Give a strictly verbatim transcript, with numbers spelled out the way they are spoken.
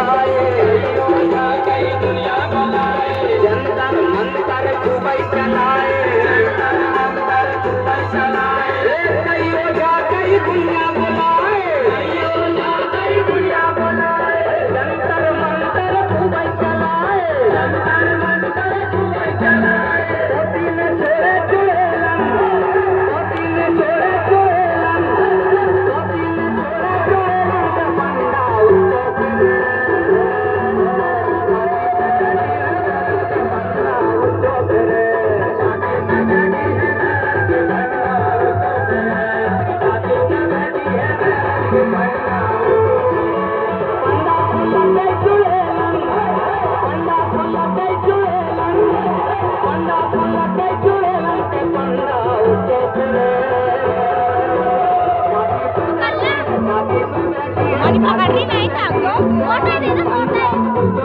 चलाए, जंतर मंतर खूब चलाए, कई ओझा कई दुनिया बुलाए, जंतर मंतर खूब चलाए, पोती ने छोड़े चुड़ैलन, पोती ने छोड़े चुड़ैलन, पोती ने छोड़े चुड़ैलन के पंडा उसको फिरे, पंडा उसको फिरे, पंडा फुलते चुड़ैलन, पंडा फुलते चुड़ैलन, पंडा फुलते चुड़ैलन के पंडा उसको फिरे, Mau dipakar nih, Mai, tak? Mau, mau, mau, mau, mau.